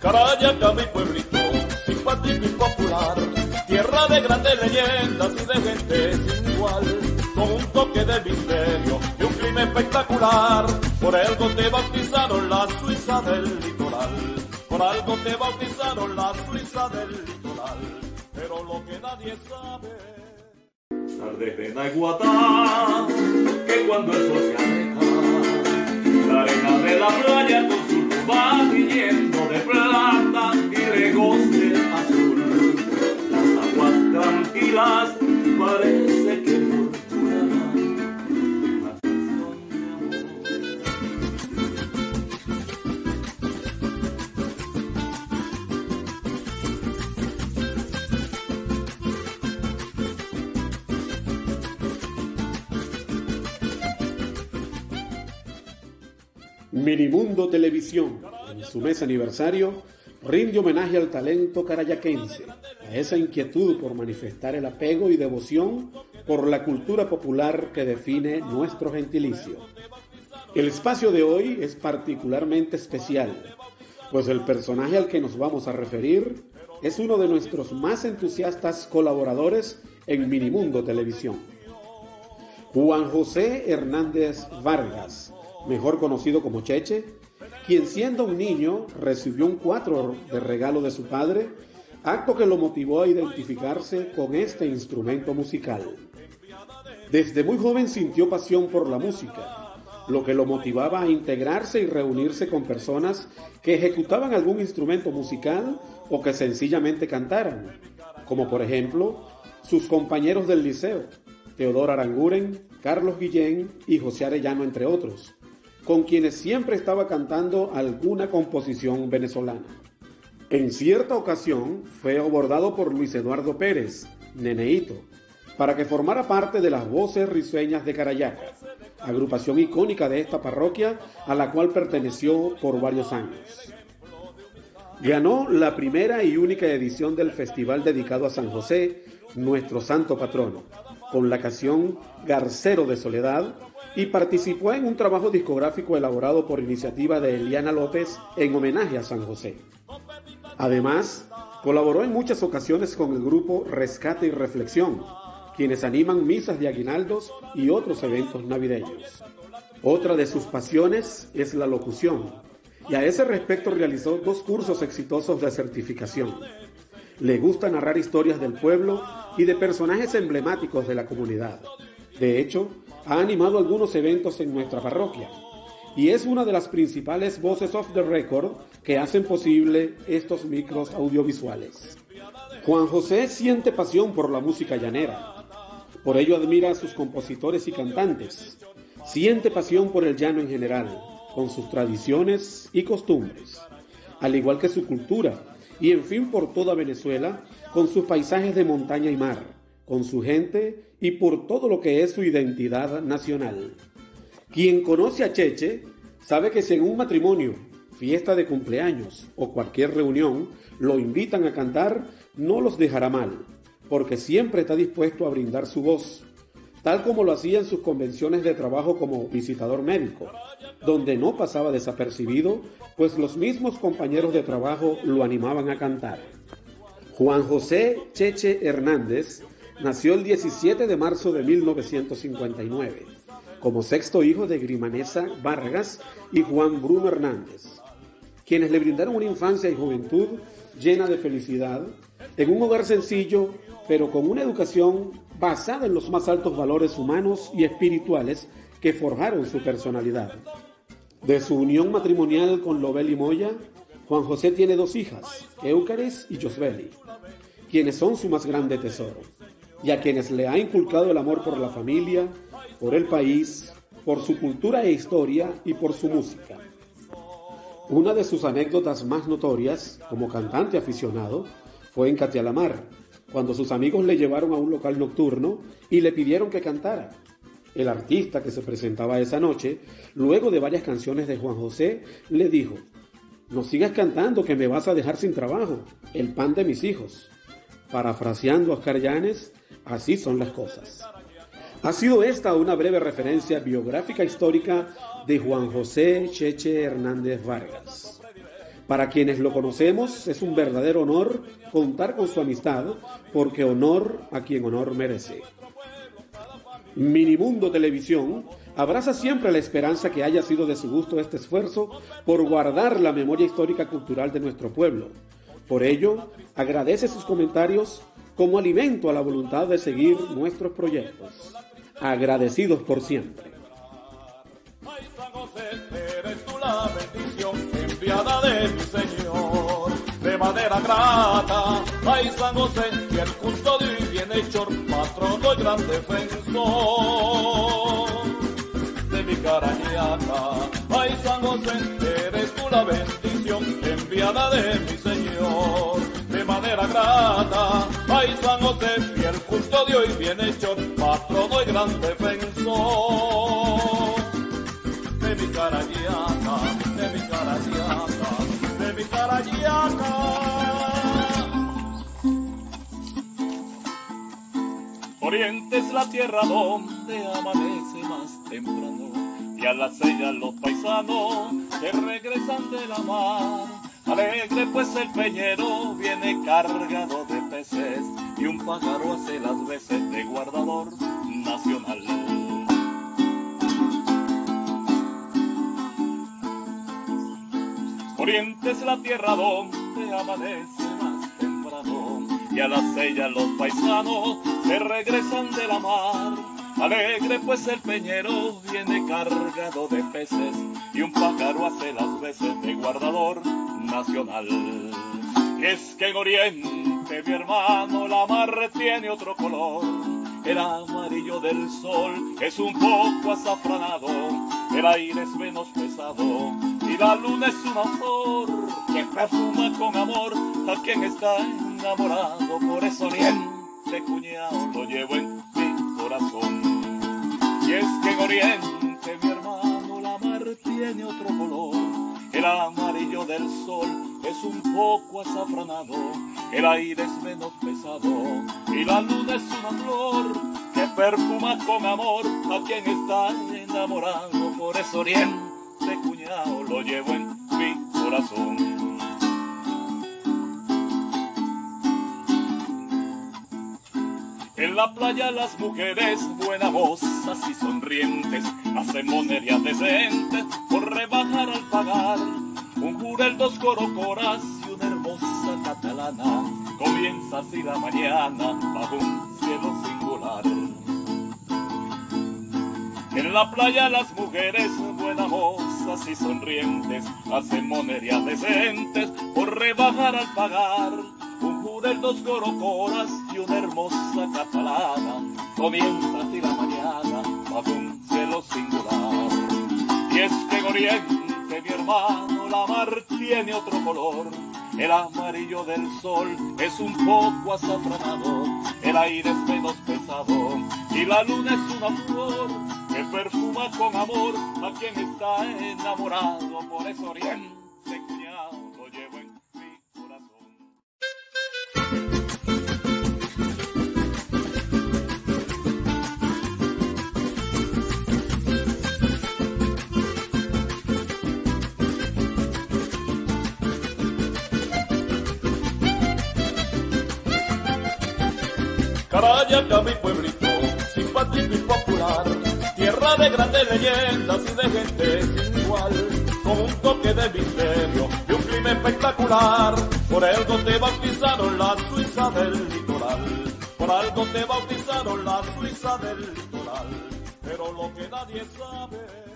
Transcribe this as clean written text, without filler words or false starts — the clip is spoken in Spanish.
Carayaca, mi pueblito, simpático y popular, tierra de grandes leyendas y de gente sin igual, con un toque de misterio y un clima espectacular. Por algo te bautizaron la Suiza del litoral, por algo te bautizaron la Suiza del litoral, pero lo que nadie sabe. Tardes de Naiguatá, que cuando el sol se aleja, la arena de la playa con su va tiñendo de plata y legos de azul, las aguas tranquilas parece que murmurarán una canción de amor. Minimundo Televisión, en su mes aniversario, rinde homenaje al talento carayaquense, a esa inquietud por manifestar el apego y devoción por la cultura popular que define nuestro gentilicio. El espacio de hoy es particularmente especial, pues el personaje al que nos vamos a referir es uno de nuestros más entusiastas colaboradores en Minimundo Televisión. Juan José Hernández Vargas, mejor conocido como Cheche, quien siendo un niño recibió un 4 de regalo de su padre, acto que lo motivó a identificarse con este instrumento musical. Desde muy joven sintió pasión por la música, lo que lo motivaba a integrarse y reunirse con personas que ejecutaban algún instrumento musical o que sencillamente cantaran, como por ejemplo sus compañeros del liceo, Teodoro Aranguren, Carlos Guillén y José Arellano, entre otros, con quienes siempre estaba cantando alguna composición venezolana. En cierta ocasión fue abordado por Luis Eduardo Pérez, Neneíto, para que formara parte de las Voces Risueñas de Carayaca, agrupación icónica de esta parroquia a la cual perteneció por varios años. Ganó la primera y única edición del festival dedicado a San José, nuestro santo patrono, con la canción Garcero de Soledad, y participó en un trabajo discográfico elaborado por iniciativa de Eliana López en homenaje a San José. Además, colaboró en muchas ocasiones con el grupo Rescate y Reflexión, quienes animan misas de aguinaldos y otros eventos navideños. Otra de sus pasiones es la locución, y a ese respecto realizó 2 cursos exitosos de certificación. Le gusta narrar historias del pueblo y de personajes emblemáticos de la comunidad. De hecho, ha animado algunos eventos en nuestra parroquia y es una de las principales voces off the record que hacen posible estos micros audiovisuales. Juan José siente pasión por la música llanera, por ello admira a sus compositores y cantantes, siente pasión por el llano en general, con sus tradiciones y costumbres, al igual que su cultura, y en fin por toda Venezuela, con sus paisajes de montaña y mar, con su gente y por todo lo que es su identidad nacional. Quien conoce a Cheche sabe que si en un matrimonio, fiesta de cumpleaños o cualquier reunión lo invitan a cantar, no los dejará mal, porque siempre está dispuesto a brindar su voz, tal como lo hacía en sus convenciones de trabajo como visitador médico, donde no pasaba desapercibido, pues los mismos compañeros de trabajo lo animaban a cantar. Juan José Cheche Hernández nació el 17 de marzo de 1959, como 6º hijo de Grimanesa Vargas y Juan Bruno Hernández, quienes le brindaron una infancia y juventud llena de felicidad, en un hogar sencillo, pero con una educación basada en los más altos valores humanos y espirituales que forjaron su personalidad. De su unión matrimonial con Lobeli Moya, Juan José tiene 2 hijas, Eucaris y Josbeli, quienes son su más grande tesoro, y a quienes le ha inculcado el amor por la familia, por el país, por su cultura e historia y por su música. Una de sus anécdotas más notorias, como cantante aficionado, fue en Catialamar, cuando sus amigos le llevaron a un local nocturno y le pidieron que cantara. El artista que se presentaba esa noche, luego de varias canciones de Juan José, le dijo: «No sigas cantando, que me vas a dejar sin trabajo, el pan de mis hijos». Parafraseando a Oscar Llanes, así son las cosas. Ha sido esta una breve referencia biográfica histórica de Juan José Cheche Hernández Vargas. Para quienes lo conocemos es un verdadero honor contar con su amistad, porque honor a quien honor merece. Minimundo Televisión abraza siempre la esperanza que haya sido de su gusto este esfuerzo por guardar la memoria histórica cultural de nuestro pueblo. Por ello, agradece sus comentarios como alimento a la voluntad de seguir nuestros proyectos. Agradecidos por siempre. Ay, San José, eres tú la bendición enviada de mi Señor, de manera grata. Ay, San José, fiel custodio y bienhechor, patrono y gran defensor de mi Carañaca. Ay, San José, eres tú la bendición enviada de mi Señor, de manera grata. Ay, San José, fiel custodio y bienhechor, patrono y gran defensor de mi Carañaca, de mi Carañaca, de mi Carañaca. Oriente es la tierra donde amanece más temprano, y a las 6 los paisanos que regresan de la mar. Alegre pues el peñero viene cargado de peces, y un pájaro hace las veces de guardador nacional. Oriente es la tierra donde amanece más temprano, y a las 6 los paisanos se regresan de la mar. Alegre pues el peñero viene cargado de peces, y un pájaro hace las veces de guardador nacional. Y es que en Oriente, mi hermano, la mar tiene otro color. El amarillo del sol es un poco azafranado, el aire es menos pesado, y la luna es una flor que perfuma con amor a quien está enamorado. Por eso Oriente, cuñado, lo llevo en mi corazón. Y es que en Oriente, mi hermano, la mar tiene otro color. El amarillo del sol es un poco azafranado, el aire es menos pesado, y la luna es una flor que perfuma con amor a quien está enamorado. Por eso Oriente, cuñado, lo llevo en mi corazón. En la playa las mujeres buenas mozas y sonrientes hacen monerías decentes por rebajar al pagar. Un jurel, 2 corocoras y una hermosa catalana. Comienza así la mañana bajo un cielo singular. En la playa las mujeres buenas mozas y sonrientes hacen monerías decentes por rebajar al pagar. Un jurel, 2 corocoras y una hermosa catalana. Comienza así la mañana bajo un cielo singular. Y es que en Oriente, mi hermano, la mar tiene otro color. El amarillo del sol es un poco azafranado, el aire es menos pesado, y la luna es una flor que perfuma con amor a quien está enamorado. Por eso Oriente, cuñado, lo llevo en mi corazón. Carayaca, mi pueblito, simpático y popular, tierra de grandes leyendas y de gente sin igual, con un toque de misterio y un clima espectacular. Por algo te bautizaron la Suiza del litoral, por algo te bautizaron la Suiza del litoral, pero lo que nadie sabe